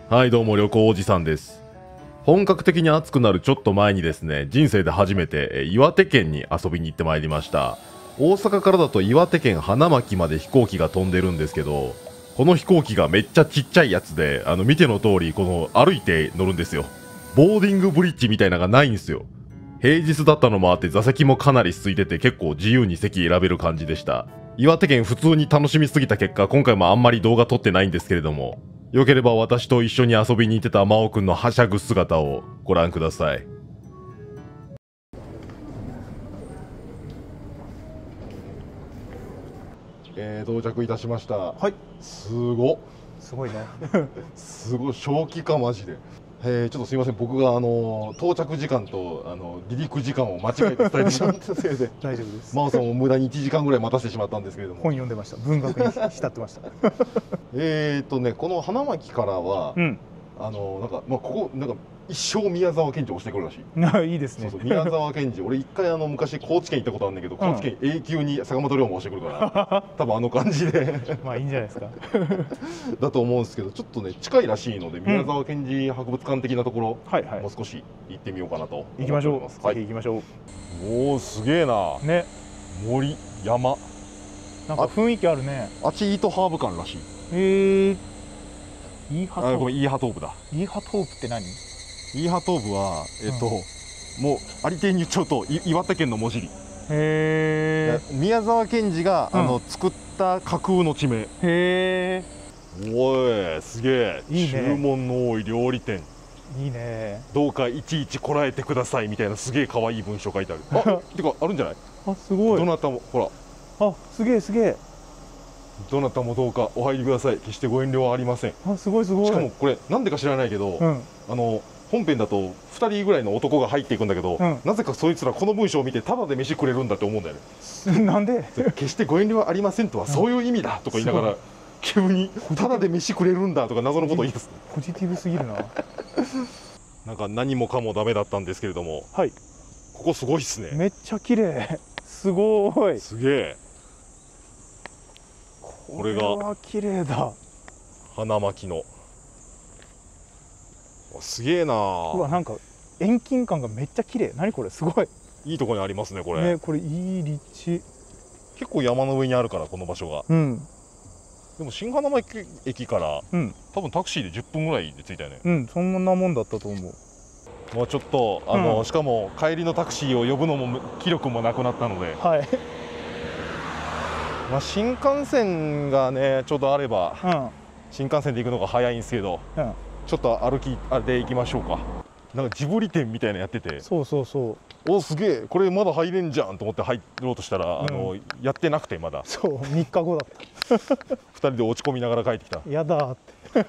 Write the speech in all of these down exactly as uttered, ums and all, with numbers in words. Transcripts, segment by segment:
はいどうも旅行おじさんです。本格的に暑くなるちょっと前にですね、人生で初めてえ岩手県に遊びに行ってまいりました。大阪からだと岩手県花巻まで飛行機が飛んでるんですけど、この飛行機がめっちゃちっちゃいやつで、あの見ての通りこの歩いて乗るんですよ。ボーディングブリッジみたいなのがないんですよ。平日だったのもあって座席もかなり空いてて結構自由に席選べる感じでした。岩手県普通に楽しみすぎた結果、今回もあんまり動画撮ってないんですけれども、よければ私と一緒に遊びに行ってた真央くんのはしゃぐ姿をご覧ください。えー、到着いたしました。 はい。 すごすごいね。 すごい正気かマジで。えー、ちょっとすいません、僕があの到着時間とあの離陸時間を間違えて伝えてしまったせいで大丈夫です。 真央さんも無駄にいちじかんぐらい待たせてしまったんですけれども、 本読んでました。文学に浸ってました。 えーとね、この花巻からは、うん、あのなんか、まあ、ここなんか一生宮沢賢治をしてくるらしい。 いいですね。 そうそう、宮沢賢治俺一回あの昔高知県行ったことあるんだけど、高知県永久に坂本龍馬をしてくるから多分あの感じでまあいいんじゃないですかだと思うんですけど、ちょっとね近いらしいので、宮沢賢治博物館的なところ、うん、もう少し行ってみようかなと思って行きましょう。 はい、 行きましょう。 おおすげえなね。森山なんか雰囲気あるね。 あっちイートハーブ館らしい。 へえ。イーハトーブ。 あ、ごめん、イーハトーブだ。 イーハトーブって何？ イーハトーブはえっと、うん、もうありていに言っちゃうと岩手県の文字り。へえ。宮沢賢治が、うん、あの作った架空の地名。へえ。おいすげえ。いいね。注文の多い料理店。 いいね。 どうかいちいちこらえてくださいみたいなすげえ可愛い文章書いてある。あ、てかあるんじゃない？ あ、すごい。 どなたもほら。 あ、すげえすげえ。 どなたもどうかお入りください。決してご遠慮はありません。 あ、すごいすごい。 しかもこれなんでか知らないけど、うん、あの本編だとふたりぐらいの男が入っていくんだけど、うん、なぜかそいつらこの文章を見てタダで飯くれるんだって思うんだよね。 なんで？ 決してご遠慮はありませんとはそういう意味だとか言いながら、うん、急にタダで飯くれるんだとか謎のことを言います。 ポジティブすぎるな。 なんか何もかもダメだったんですけれども、はい、ここすごいっすね。 めっちゃ綺麗。すごい。 すげえ。これが綺麗だ。 花巻の。すげえな。うわ、なんか遠近感がめっちゃ綺麗。何これ、すごい。 いいところにありますねこれ。 ね、これいい立地。 結構山の上にあるからこの場所が。うん。でも新花巻駅から、うん、多分タクシーでじゅっぷんぐらいで着いたよね。 うん、そんなもんだったと思う。 もうちょっとあの、うん、しかも帰りのタクシーを呼ぶのも気力もなくなったので。はい。まあ新幹線がねちょうどあれば、うん、新幹線で行くのが早いんですけど、うん、ちょっと歩きあれで行きましょうか。なんかジブリ店みたいなのやってて、 そうそうそう、 おすげえこれまだ入れんじゃんと思って入ろうとしたら、うん、あのやってなくてまだ。 そうみっかごだったふたりで落ち込みながら帰ってきた。 やだって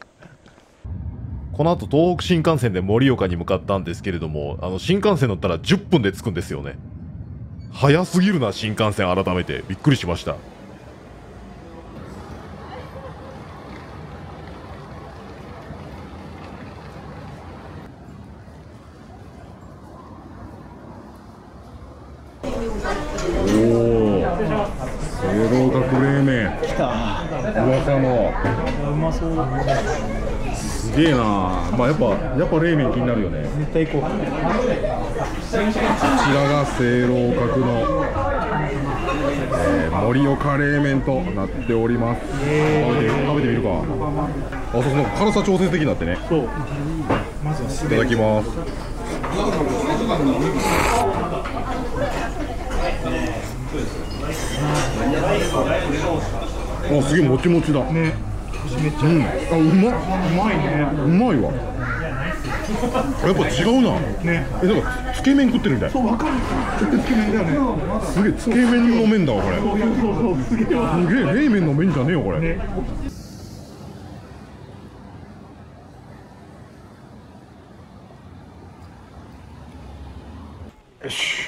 この後東北新幹線で盛岡に向かったんですけれども、あの新幹線乗ったらじゅっぷんで着くんですよね。早すぎるな新幹線。改めてびっくりしました。おお、清涼閣冷麺来た。噂のうまそう。 すげえな。まあやっぱやっぱ冷麺気になるよね。 絶対行こう。こちらが清涼閣の、えー、盛岡冷麺となっております。食べて食べてみるか。あ、そうそう、なんか辛さ調整的になってね。そう。まずはいただきます。あ、すげえもちもちだね。めっちゃ、うん、あ、うまっ。うまいね。うまいわ。やっぱ違うな。ね。え、なんかつけ麺食ってるみたい。そう、わかる。つけ麺だよね。すげえつけ麺の麺だわこれ。そうそうそう、すげえ。すげえ冷麺の麺じゃねえよこれ。ね。よし。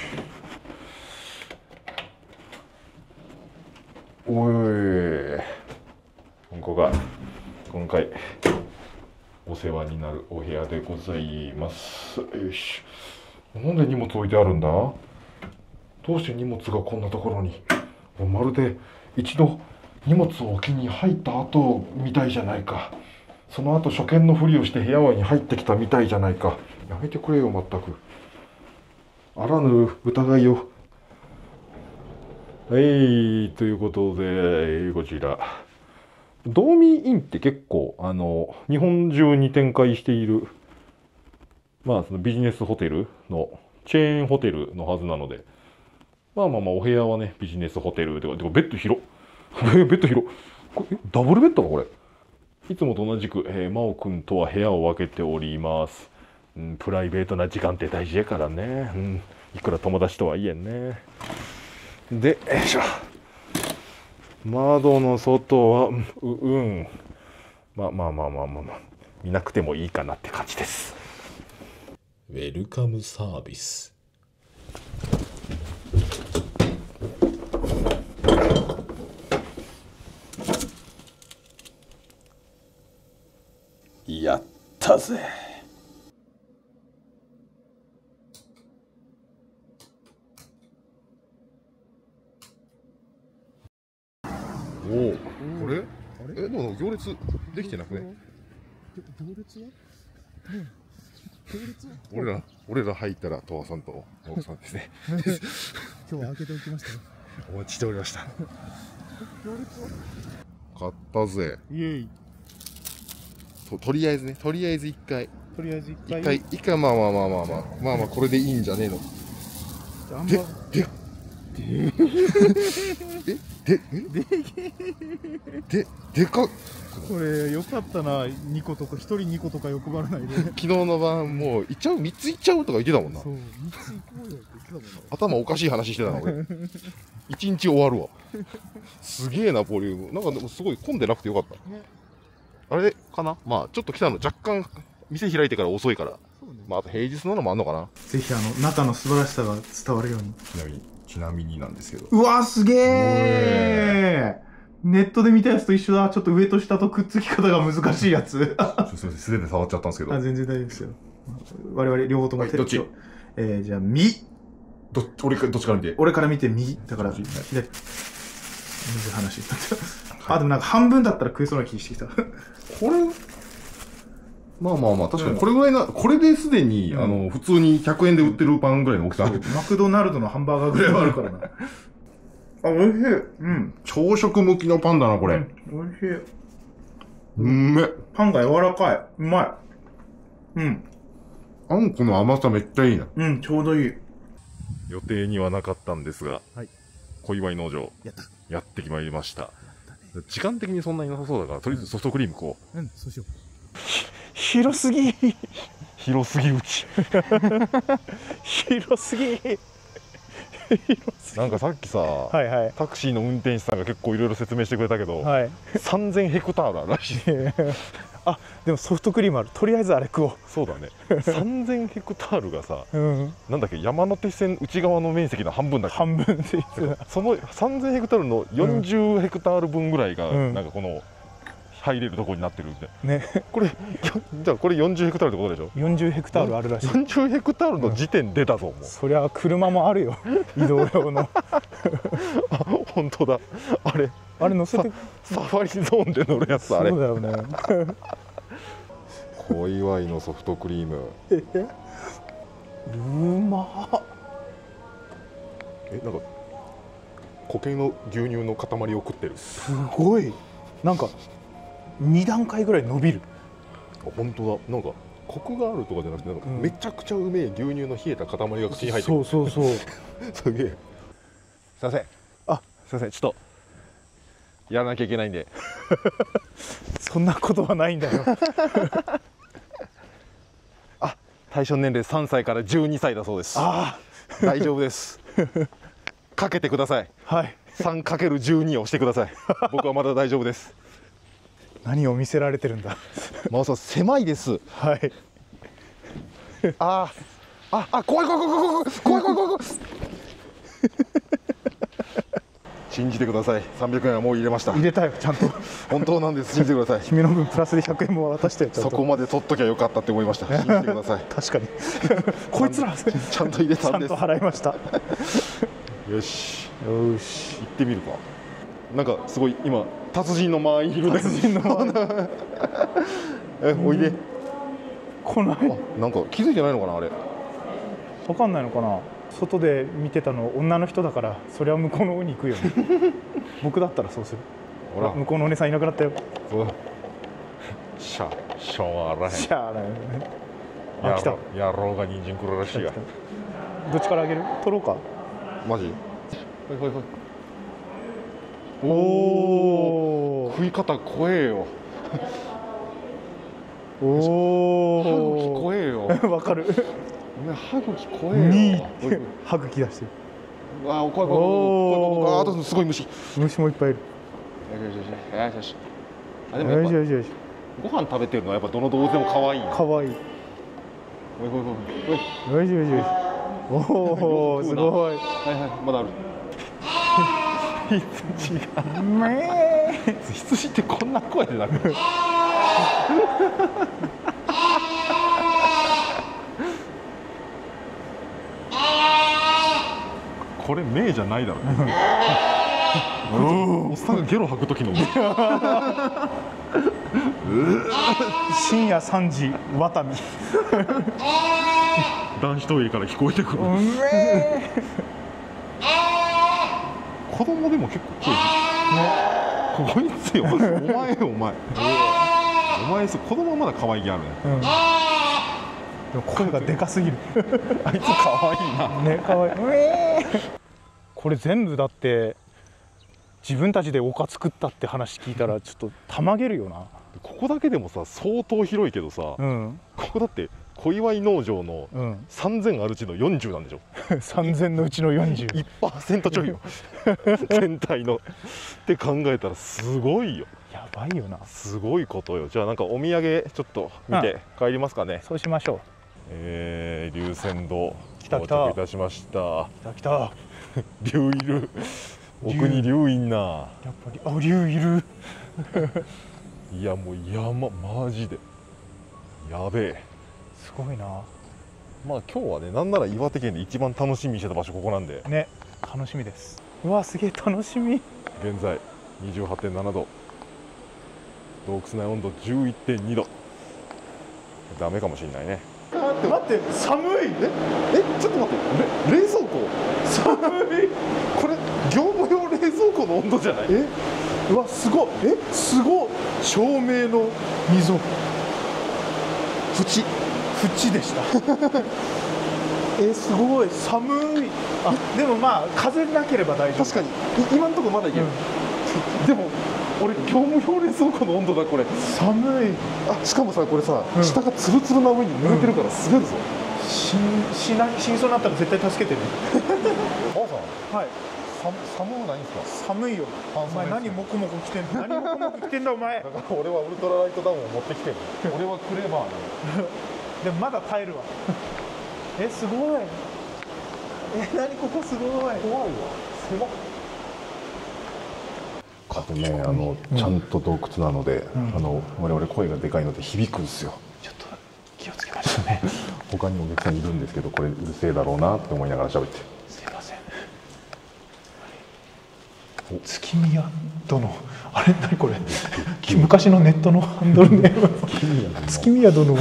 おい。ここが今回お世話になるお部屋でございます。よし。なんで荷物置いてあるんだ？どうして荷物がこんなところに？まるで一度荷物を置きに入った後みたいじゃないか。 その後初見のふりをして部屋に入ってきたみたいじゃないか。やめてくれよ、全く。あらぬ疑いを。はい、ということで、こちら。ドーミーインって結構、あの、日本中に展開している、まあ、そのビジネスホテルの、チェーンホテルのはずなので、まあまあまあ、お部屋はね、ビジネスホテルとか、でもベッド広。ベッド広。これ、ダブルベッドか、これ。いつもと同じく、えー、真央くんとは部屋を分けております。うん、プライベートな時間って大事やからね。うん、いくら友達とはいえね。で、よいしょ。窓の外は、う、うん。まあまあまあまあまあまあ、見なくてもいいかなって感じです。ウェルカムサービス。やったぜ。おお、これ？え、でも行列できてなくね？ 行列は？行列は？ 俺ら、俺ら入ったら、とわさんと奥さんですね。 今日は開けておきましたよ。 お待ちしておりました。 行列は？ 買ったぜ。 イエイ。 と、とりあえずね、とりあえず一回。 とりあえず一回。 一回、一回、まあまあまあまあまあ、まあまあ、これでいいんじゃねえの。で、で、で、で、で、でかっ。 これよかったな、にことか、ひとりにことか欲張らないで。 昨日の晩、もう、いっちゃう、みっついっちゃうとか言ってたもんな。 そう、みっつ行こうよって言ってたもんな。 頭おかしい話してたな、俺。一日終わるわ。すげえな、ボリューム。なんかでもすごい混んでなくてよかった。ね、あれかな、まあ、ちょっと来たの若干、店開いてから遅いから。そうね、まあ、あと平日なのもあんのかな。 ぜひ、あの、中の素晴らしさが伝わるように。 ちなみに、ちなみになんですけど。 うわー、すげえー。ネットで見たやつと一緒だ。ちょっと上と下とくっつき方が難しいやつ。 すみません、素手で触っちゃったんですけど。 あ、全然大丈夫ですよ。我々両方とも手で。 どっち？ えー、じゃあ、右。 ど、俺か、どっちから見て？ 俺から見て右。だから、左。水話。あ、でもなんか半分だったら食えそうな気してきた。これ、まあまあまあ、確かにこれぐらいな、これですでに、あの、普通にひゃくえんで売ってるパンぐらいの大きさある。 マクドナルドのハンバーガーぐらいはあるからな。あ、美味しい。うん。 朝食向きのパンだな、これ。 うん、美味しい。 うんめ。 パンが柔らかい。うまい。うん。 あんこの甘さめっちゃいいな。 うん、ちょうどいい。 予定にはなかったんですが、 はい。 小祝農場、 やった。 やってきまいりました。時間的にそんなになさそうだから、とりあえずソフトクリームこう。 うん、そうしよう。広すぎ。 広すぎうち。 広すぎ。 なんかさっきさ、 はいはい、 タクシーの運転手さんが結構いろいろ説明してくれたけど、はい、さんぜんヘクタールあるらしい。 あ、でもソフトクリームある。とりあえずあれ食おう。 そうだね。さんぜんヘクタールがさ、うん、なんだっけ、山手線内側の面積の半分だっけ。 半分で言ってた。 そのさんぜんヘクタールのよんじゅうヘクタール分ぐらいが、うん、なんかこの入れるところになってるみたいな。ね、これじゃあこれよんじゅうヘクタールってことでしょ。 よんじゅうヘクタールあるらしい。 よんじゅうヘクタールの時点でだぞ、もう。 そりゃ車もあるよ。移動用の。 あ、本当だ。あれ、 あれ乗せてサファリゾーンで乗るやつあれ。 そうだよね。 小祝のソフトクリーム。 え、うまっ。 え、なんか固形の牛乳の塊を食ってる。 すごい。なんかに段階ぐらい伸びる。 あ、本当だ。なんかコクがあるとかじゃなくて、なんかめちゃくちゃうめえ牛乳の冷えた塊が口に入ってる。 そうそうそう。 すげえ。すいません。あ、すいません。ちょっとやらなきゃいけないんで。 そんなことはないんだよ。 あ、対象年齢さんさいからじゅうにさいだそうです。 ああ、大丈夫です。かけてください。 はい。さんかけるじゅうに をしてください。僕はまだ大丈夫です。 何を見せられてるんだ。 真央さん、狭いです。 はい。 ああ、あ、怖い怖い怖い怖い怖い怖い怖い怖い。信じてください。さんびゃくえんはもう入れました。 入れたよ、ちゃんと。 本当なんです。信じてください。 君の分プラスでひゃくえんも渡してよ。 そこまで取っときゃよかったって思いました。信じてください。 確かに。こいつらちゃんと入れたんです。 ちゃんと払いました。 よし。 よし。 行ってみるか。なんかすごい今達人の間いるね。 達人の間。 え、おいで。 来ない。 あ、なんか気づいてないのかなあれ。 わかんないのかな。外で見てたの女の人だからそりゃ向こうの方に行くよね。僕だったらそうする。 ほら向こうのお姉さんいなくなったよ。 そうしゃしょうがない。 しゃあないよね。あ、来た。 野郎が人参食るらしいや。 どっちからあげる？取ろうか。 マジ？ほいほいほい。 おお。 食い方怖えよ。 おお。 歯茎怖えよ。 わかる。 お前歯茎怖えよ。に歯茎出してる。 わあ、怖い怖い怖い怖い。あとすごい虫。 虫もいっぱいいる。 よしよしよしよし。あ、でもよやっぱしよしよし。 ご飯食べてるのはやっぱどの動物でも可愛い。 可愛い。 おいおいおいおい。 よしよしよし。おお、すごい。 はいはい、まだある。 羊が。めえ。 羊ってこんな声で鳴く。これ目じゃないだろ。おっさんがゲロ吐く時の目。 深夜三時ワタミ。 男子トイレから聞こえてくる。子供でも結構声ね。こいつよ、お前よお前。お前子供はまだ可愛げあるね。 うん、でも声がでかすぎる。 あいつ可愛いな。 ね、可愛い。これ全部だって自分たちで丘作ったって話聞いたらちょっとたまげるよな。 ここだけでもさ相当広いけどさ、うん、ここだって小祝農場のさんぜんあるうちのよんじゅうなんでしょ。 さんぜんのうちのよんじゅう。 いちパーセント ちょいよ。全体のって考えたらすごいよ。 やばいよな。 すごいことよ。じゃあなんかお土産ちょっと見て帰りますかね。 うん、そうしましょう。 えー、龍泉洞到着いたしました。 来た来た。 龍いる。奥に龍いんな。やっぱりあ、龍いる。 いやもう山マジでやべえ。 すごいな。 まあ今日はね、なんなら岩手県で一番楽しみにしてた場所ここなんでね、楽しみです。うわ、すげえ楽しみ。 現在 にじゅうはちてんななど、洞窟内温度 じゅういってんにど。ダメかもしれないね。 待って、寒い。 ええ、ちょっと待って、れ冷蔵庫寒い。 これ業務用冷蔵庫の温度じゃない？ え、うわ、すごい。え、すごい。照明の溝縁縁でした。え、すごい寒い。あ、でもまあ風なければ大丈夫。 確かに今のところまだいける、うん、でも俺業務用冷蔵庫の温度だこれ。 寒い。 あ、しかもさこれさ、うん、下がツルツルな上に濡れてるから滑るぞ、 うん、しんしな死にそうになったら絶対助けてね。 ばあさん、はい、寒寒くないんですか？ 寒いよ。お前何モコモコ着てんの？何モコモコ着てんだお前。だから俺はウルトラライトダウンを持ってきてる。俺はクレバーなの。 でもまだ耐えるわ。え、すごい。え、何ここすごい。怖いわ。狭っ。 あとね、あの、うん、ちゃんと洞窟なので、うん、あの我々声がでかいので響くんですよ。 ちょっと気をつけましょうね。 他にお客さんいるんですけど、これうるせえだろうなって思いながら喋って。 すいません。月宮殿。あれ何これ？昔のネットのハンドルネーム。月宮殿。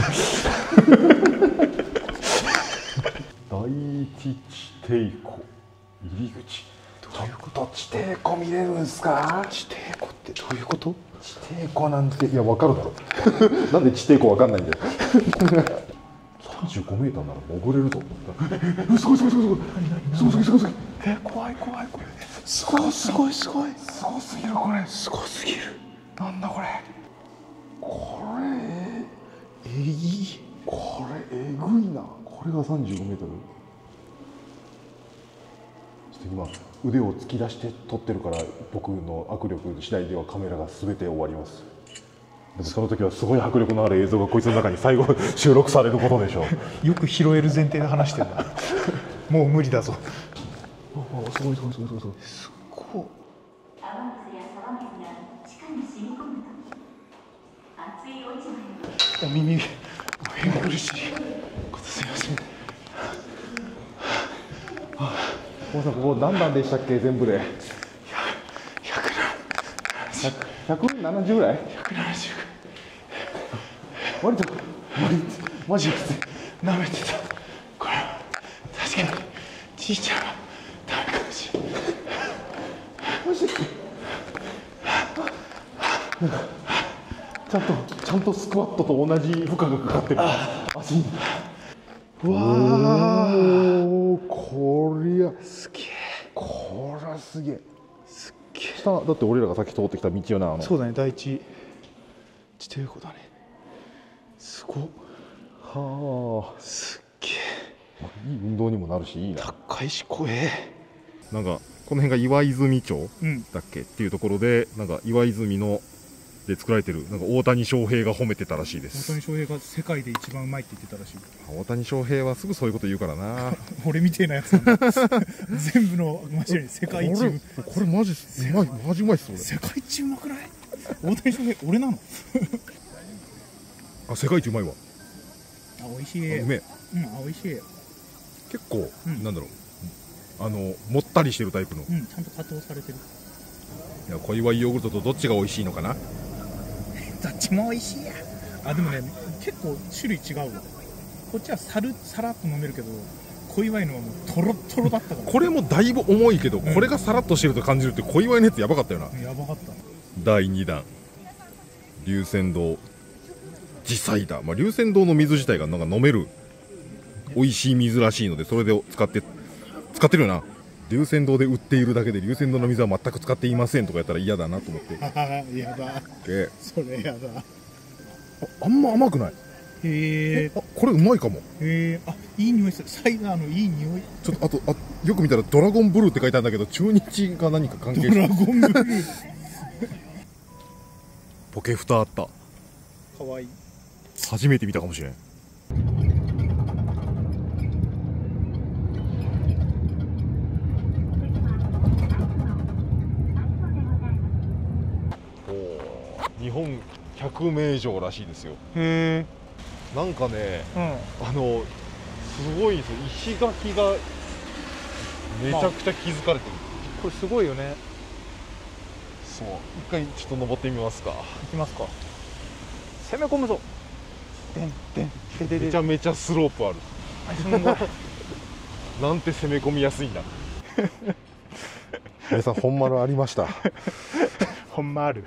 第一地底湖入り口。どういうこと？地底湖見れるんですか？ 地底湖ってどういうこと？ 地底湖なんて、いやわかるだろ。なんで地底湖わかんないんだよ。さんじゅうごメーターなら潜れると思った。すごいすごいすごいすごい。すごいすごいすごいすごい。 え、怖い怖い怖い。すごいすごいすごい。 すごすぎるこれ。 すごすぎる。 なんだこれ。これえい。これえぐいな。これがさんじゅうごメートル。ちょっと今腕を突き出して撮ってるから、僕の握力次第ではカメラが全て終わります。でもその時はすごい迫力のある映像がこいつの中に最後収録されることでしょう。 よく拾える前提で話してるな。もう無理だぞ。 おお、すごいすごいすごいすごいすごい。 すごい。 雨水や沢水が地下に染み込むと熱い落ち葉よ。 耳変苦しいことすいません。 大さん、ここ何段でしたっけ全部で？ひゃくななじゅうぐらい？ひゃくななじゅう。 割とマジで舐めてた。これ確かにじいちゃんはダメかもしれない。マジでちゃんとちゃんとスクワットと同じ負荷がかかってる足に。うわー、こりゃすげえ。こりゃすげえ。すっげえ。下だって俺らがさっき通ってきた道よな。あのそうだね、第一地底湖だね。すごっ。はあ、すっげえ。いい運動にもなるしいいな。高いし怖え。 なんかこの辺が岩泉町だっけ、うん、っていうところで、なんか岩泉ので作られてるなんか大谷翔平が褒めてたらしいです。 大谷翔平が世界で一番うまいって言ってたらしい。 大谷翔平はすぐそういうこと言うからな。 俺みてえなやつなんだ。全部の間違い世界一。これこれマジうまい、マジうまいっす。俺世界一うまくない？大谷翔平俺なの？ あ、世界一うまいわ。 あ、美味しい。 うめえ。 うん、あ、美味しい。 結構、うん、なんだろう、あのもったりしてるタイプの。 うん、ちゃんと加工されてる。 いや、小祝ヨーグルトとどっちが美味しいのかな？ どっちも美味しいや。あ、でもね、結構種類違うわ。こっちはさるさらっと飲めるけど、小祝のはもうトロットロだったから。 これもだいぶ重いけど、うん、これがさらっとしてると感じるって小祝のやつやばかったよな。 やばかった。 だいにだん龍泉洞地サイダー、まあ、龍泉洞の水自体がなんか飲める美味しい水らしいので、それで使って使ってるよな。龍泉洞で売っているだけで龍泉洞の水は全く使っていませんとかやったら嫌だなと思って。 やだ、それやだ。 あ, あんま甘くない。 へえ。 あ、これうまいかも。 へえ。あ、いい匂いする。サイダーのいい匂い。 ちょっとあとあよく見たらドラゴンブルーって書いてあるんだけど、中日が何か関係してる。 ドラゴンブルー。 ポケフタあった。 かわいい。 初めて見たかもしれん。日本ひゃくめいじょうらしいですよ。 へえ。なんかね、うん、あのすごいですよ。石垣がめちゃくちゃ築かれてる、まあ、これすごいよね。 そう、一回ちょっと登ってみますか。 行きますか。攻め込むぞ。でんでんででで。 めちゃめちゃスロープある。なんて攻め込みやすいんだ。皆さん本丸ありました。 本丸。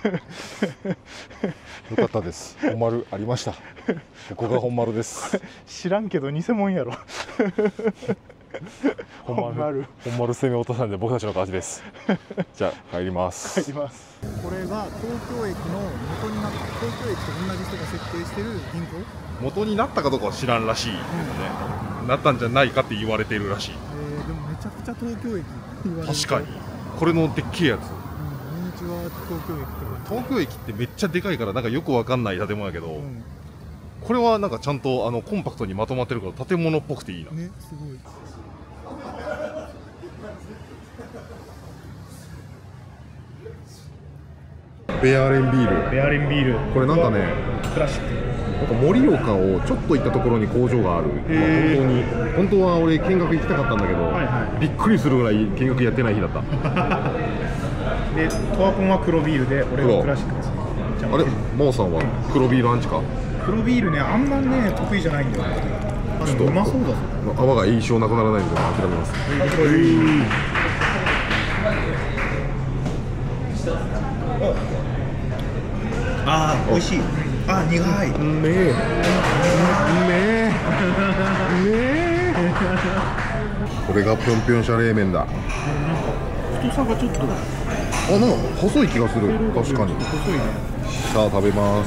よかったです。本丸ありました。ここが本丸です。 知らんけど偽物やろ。 本丸。本丸攻め落としたんで僕たちの勝ちです。じゃあ帰ります。 帰ります。これが東京駅の元になった東京駅と同じ人が設定してる銀行。 元になったかどうかは知らんらしいけどね。うん、なったんじゃないかって言われているらしい。 えー、でもめちゃくちゃ東京駅言われる。 確かに。これのでっけえやつ。 東京駅って東京駅ってめっちゃでかいからなんかよくわかんない建物やけど、うん、これはなんかちゃんとあのコンパクトにまとまってるから建物っぽくていいな。 ね、すごい。 ベアレンビール。 ベアレンビール。 これなんかね、 クラシック。 なんか盛岡をちょっと行ったところに工場がある。まあ、本当に本当は俺見学行きたかったんだけど、はいはい、びっくりするぐらい見学やってない日だった。 で、トワポンは黒ビールで、俺はクラシックです。 あれ、真央さんは黒ビールアンチか？ 黒ビールね、あんまね、得意じゃないんだよ。ちょっとうまそうだぞ。 泡が印象なくならないので諦めます。 ああ、美味しい。あ、苦い。 うめえ。うめえ。うめえ。これがぴょんぴょんシャ冷麺だ。 太さがちょっと。 あ、なんか細い気がする。確かに。 細いね。 さあ食べます。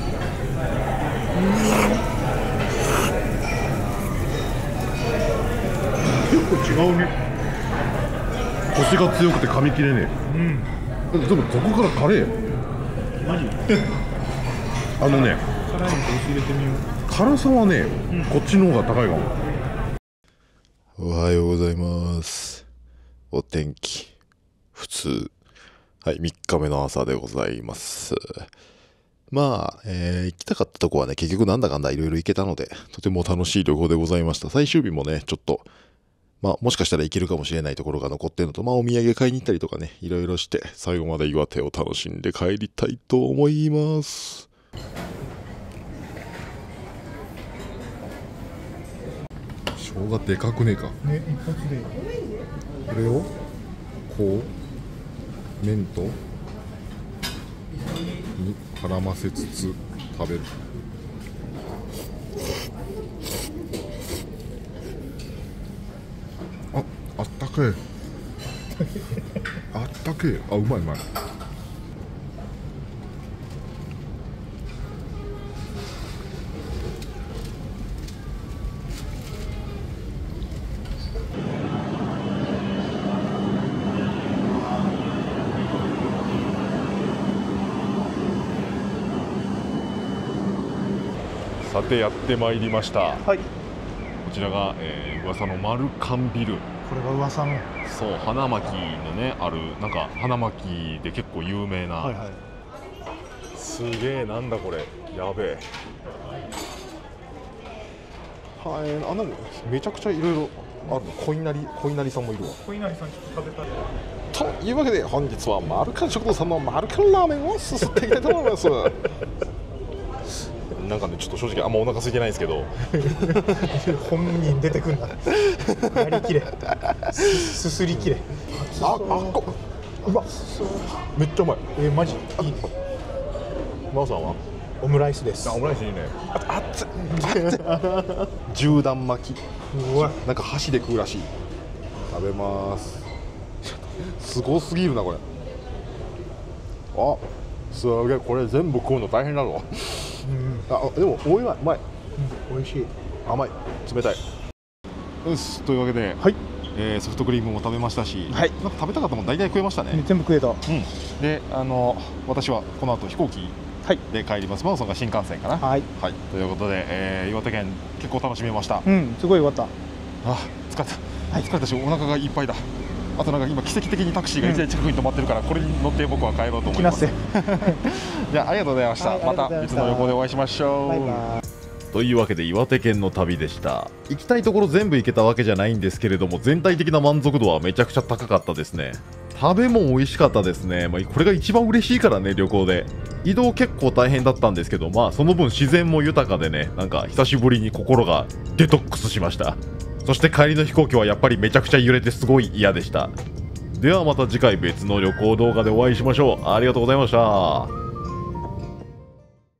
結構違うね。 コシが強くて噛み切れねえ。うん。でもそこからカレー。 マジ？ あのね。 辛いのと入れてみよう。 辛さはね、うん、こっちの方が高いかも。おはようございます。お天気普通。はい、みっかめの朝でございます。まあ、えー、行きたかったとこはね、結局なんだかんだいろいろ行けたので、とても楽しい旅行でございました。最終日もね、ちょっと、まあ、もしかしたら行けるかもしれないところが残ってるのと、まあ、お土産買いに行ったりとかね、いろいろして、最後まで岩手を楽しんで帰りたいと思います。 生姜でかくねえか。 ね、一発で。 これをこう麺とに絡ませつつ食べる。あ、あったかい。あったけえ。あ、うまいうまい。 さてやってまいりました。 はい。 こちらが、えー、噂のマルカンビル。 これが噂の。 そう、花巻のね、あるなんか花巻で結構有名な、 はいはい。 すげえ、なんだこれ、やべえ。はい、あ、なんかめちゃくちゃいろいろあるの。恋なり、恋なりさんもいるわ。 小稲荷さんちょっと食べたい。 というわけで本日はマルカン食堂さんのマルカンラーメンをすすっていきたいと思います。なんかね、ちょっと正直あんまお腹空いてないんですけど、 本人出てくんだ。やりきれ。すすりきれ。 あ、あっこ、 うわ、 めっちゃうまい。 えー、マジいいね。 マオさんは？ オムライスです。 オムライスいいね。あ、熱っ。銃弾巻き。 うわ、 なんか箸で食うらしい。食べます。すごすぎるなこれ。あ、すげえ、これ全部食うの大変だぞ。 うん、 あ、でもおいしい、うまい。 うん、美味しい。 甘い、冷たい。よし、というわけで、 はい。 えーソフトクリームも食べましたし、 はいなんか食べたかったもん大体食えましたね。 全部食えた。 うん。で、あの私はこの後飛行機はい。 で帰ります。マオさんが新幹線かな。 はい。 はい。ということで、えー岩手県結構楽しめました。 うん、すごい良かっあ、疲れた。疲れたし、お腹がいっぱいだ。あとなんか今奇跡的にタクシーがいきなり近くに止まってるから、これに乗って僕は帰ろうとた。 思います。 来なせ。 じゃあありがとうございました。 はいまたありがとうございました別の旅行でお会いしましょう。 バイバイ。 というわけで岩手県の旅でした。行きたいところ全部行けたわけじゃないんですけれども、全体的な満足度はめちゃくちゃ高かったですね。食べも美味しかったですね。まあ、これが一番嬉しいからね、旅行で。移動結構大変だったんですけど、まあその分自然も豊かでね、なんか久しぶりに心がデトックスしました。そして帰りの飛行機はやっぱりめちゃくちゃ揺れてすごい嫌でした。ではまた次回別の旅行動画でお会いしましょう。ありがとうございました。